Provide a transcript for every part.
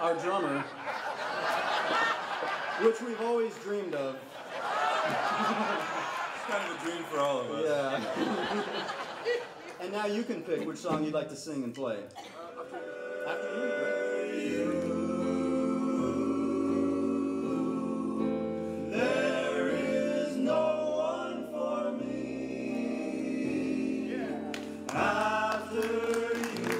our drummer, which we've always dreamed of. It's kind of a dream for all of us. Yeah. And now you can pick which song you'd like to sing and play. After you, great. There is no one for me after you.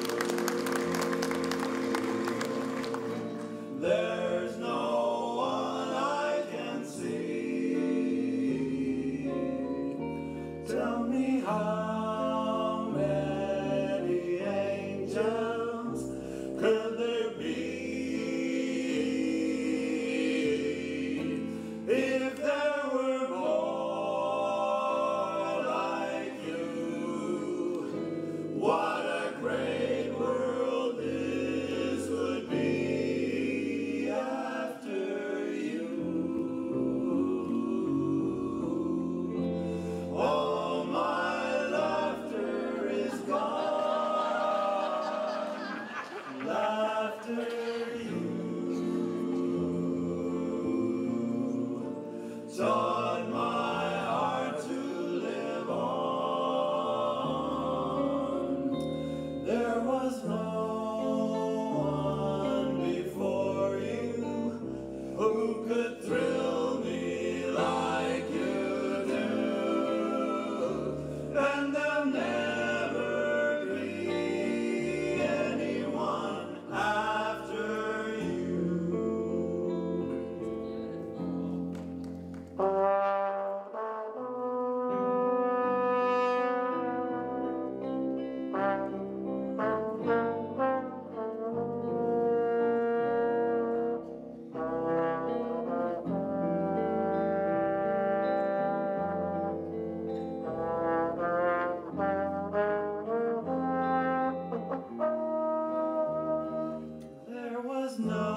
There's no one I can see. Tell me how many angels could there be if there were more like you? What a great world this would be after you. All my laughter is gone. Laughter you taught my heart to live on. There was no one before you who could thrill me like you do, and there'll never be anyone after you. There was no